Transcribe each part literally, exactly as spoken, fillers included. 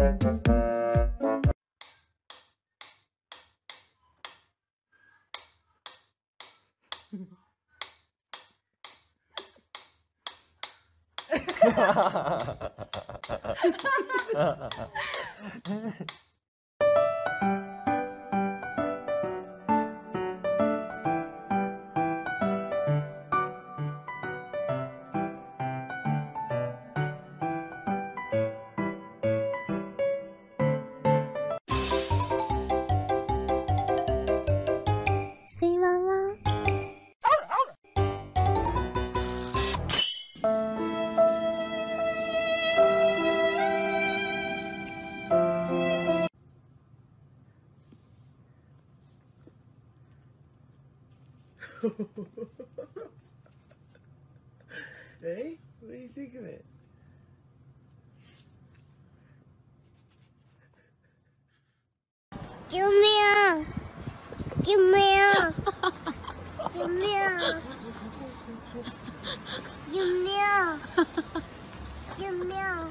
Hey, what do you think of it? Give me a, give me a, give me a, give me a, give me a.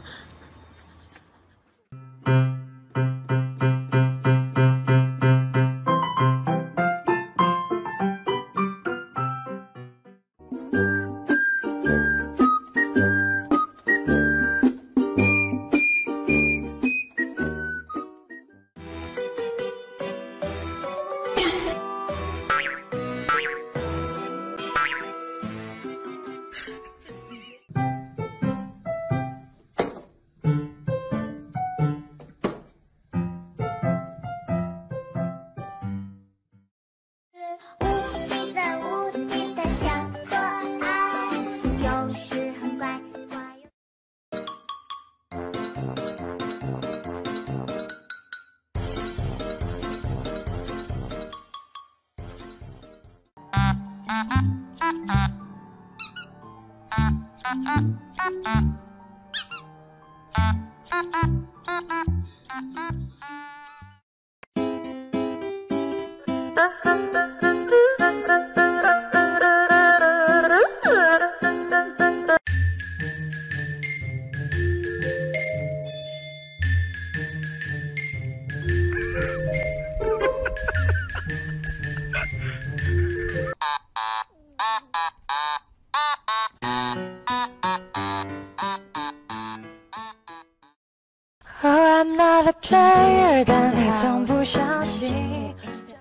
I'm not a player， 但你从不相信。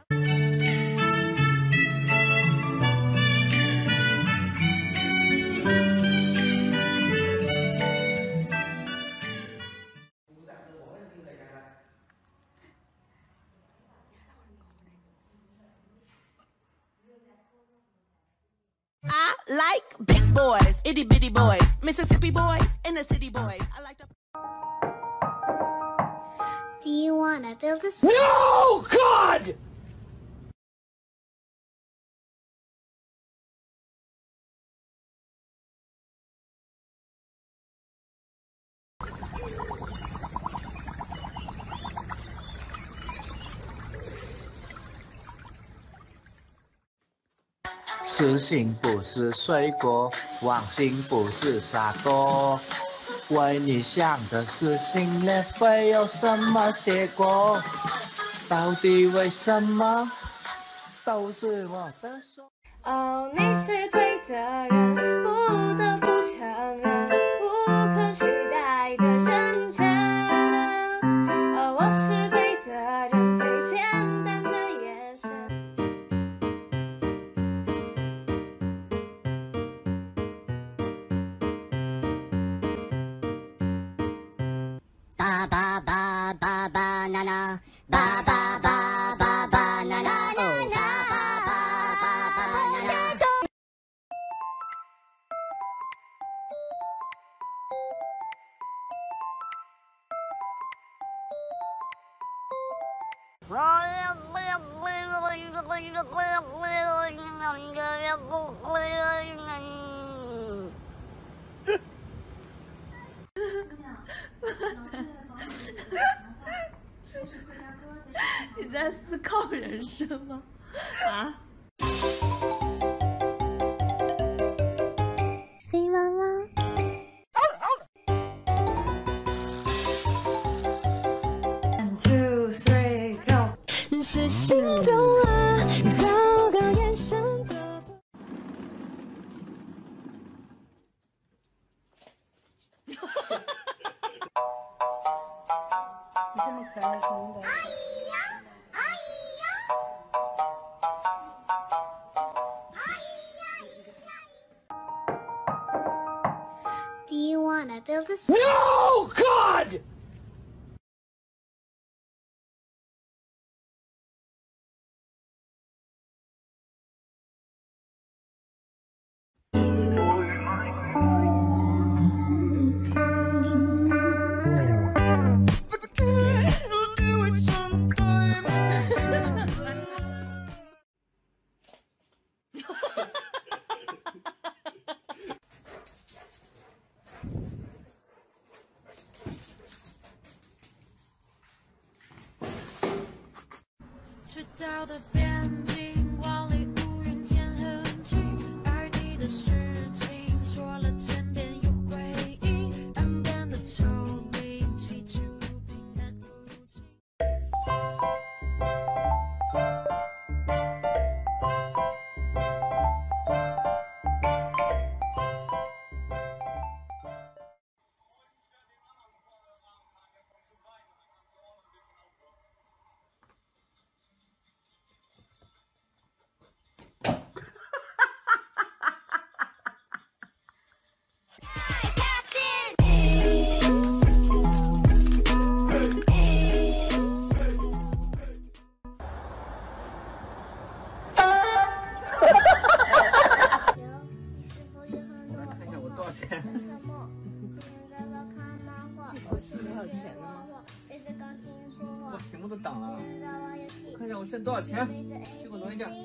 I like big boys, itty bitty boys, Mississippi boys, and the city boys. I like the. Do you want to build a... No, God! 「痴心不是水果，忘心不是傻瓜。为你想的事情呢，会有什么结果？到底为什么？都是我的错。」 哦，你是对的人，不得不承认，无可取代的认真。哦，我是对的人，最简单的眼神。 爸爸爸爸爸娜娜，爸爸爸爸爸娜娜，哦，爸爸爸爸爸娜娜。 你在思考人生吗？啊？ 飞妈妈。 是心动了，糟糕眼神的。 你这么可爱，肯定的。 Do you wanna build a? No, God! 赤道的边境，万里无云天很近，爱你的事情说了千遍有回应，岸边的丘陵，崎岖不平难入境。 屏幕都挡了，看一下我现在多少钱？去给我挪一下。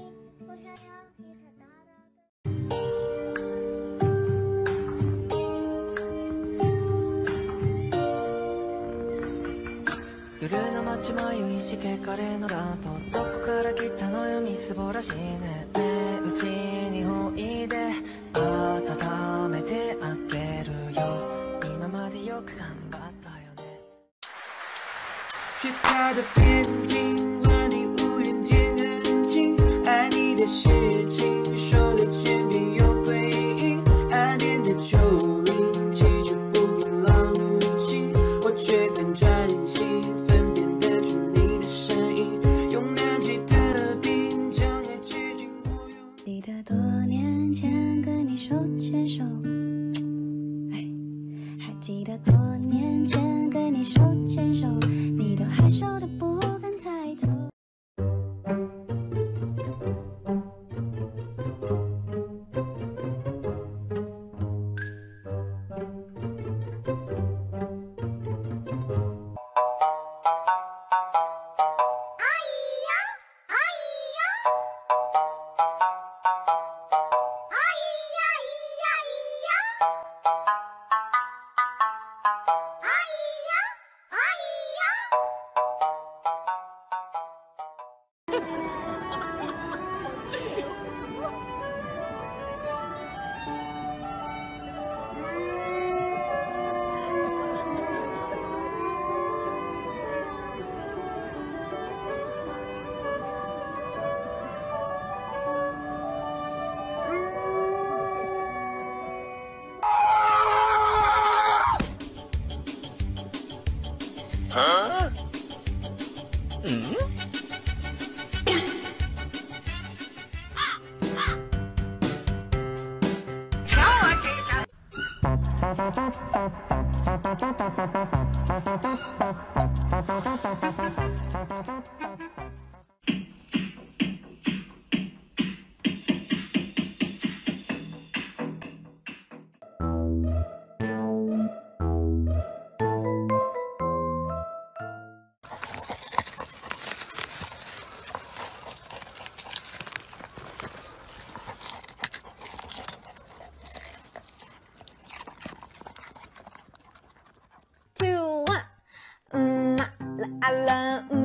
夜の街迷いしけ彼のランプどこから来たのよみすぼらしいねねえうちにほいで温めてあげるよ今までよく頑張ったよね其他的边境万里无云天很近爱你的事情说了千遍有回应岸边的丘陵崎岖不平浪无尽我却很专心分辨得出你的声音用难解的冰将爱接近我用记得多年前跟你手牵手哎还记得多年前跟你手牵手你都害羞的不敢抬头啊？嗯？瞧我这张！ Two one，嗯啦啦啦嗯。